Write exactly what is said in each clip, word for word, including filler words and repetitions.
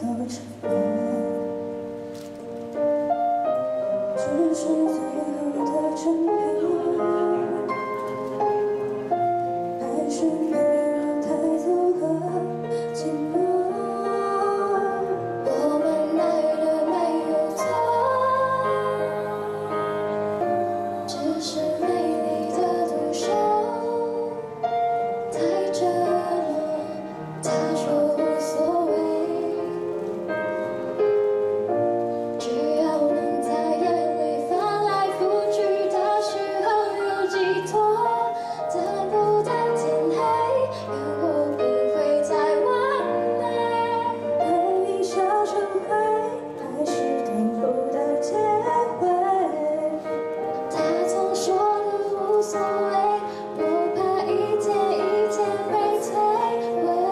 沉默，只是最后的争辩，还是没有太足和寂寞。我们爱的没有错，只是美丽的独秀太折磨。他说无所谓，只要能在夜里翻来覆去的时候有寄托，等不到天黑，愿我不会再完美。回忆笑成灰，还是等不到结尾。他总说的无所谓，我怕一天一天被摧毁。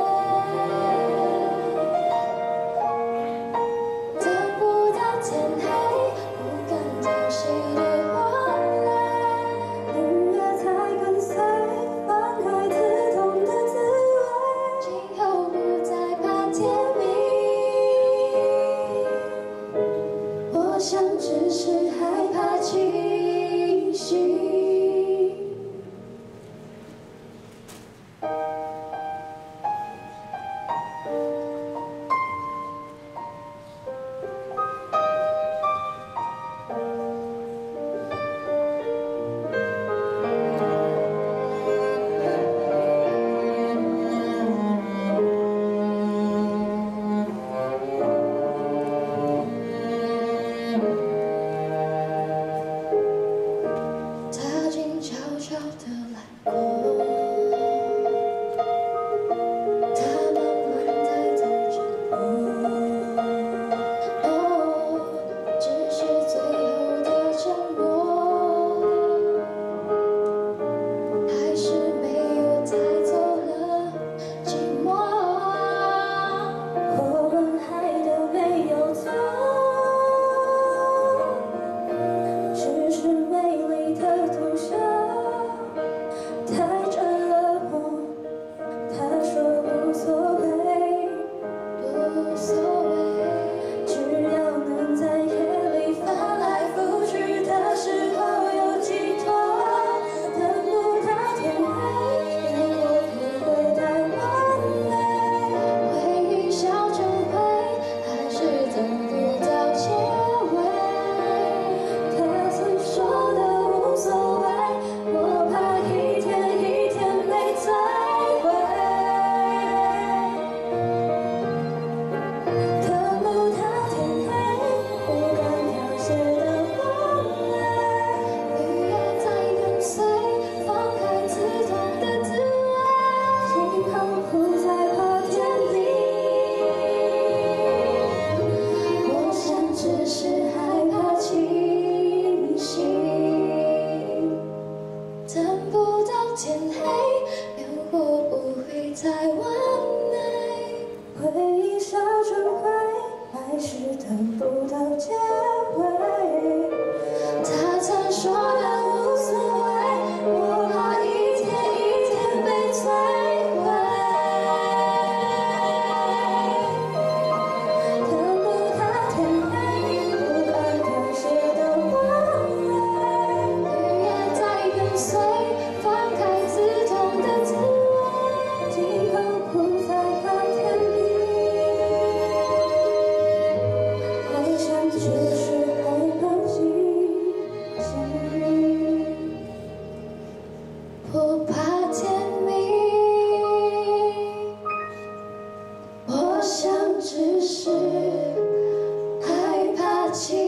天黑，不敢掉谁的眼泪，日月在跟随，放开刺痛的滋味，今后不再怕天明。我想只是害怕清醒。他静悄悄地来过，他慢慢地走着我，哦，只是最后的承诺，还是没有带走了寂寞。我们爱的没有错，只是美丽的独秀太折磨。他说无所谓，无所谓，只要能在夜里翻来覆去的时候有寄托，等不到天黑，愿我不会太完美。回忆笑成灰，还是等不到结尾。他曾说的无所谓，我怕一天一天被摧毁。等不到天黑，不敢凋谢的眼泪，日夜在跟随，放开刺痛的滋味，今后不再怕天明。我想只是害怕清醒，等不到天黑，愿我不会再完美。回忆笑成灰，还是等不到结尾。他曾说的无所谓，我怕一天一天被摧毁。等不到天黑，不敢凋谢的眼泪，日夜在跟随，放开刺痛的滋味，今后不再怕天明。我想只是害怕清醒，不怕天明。我想只是害怕清醒。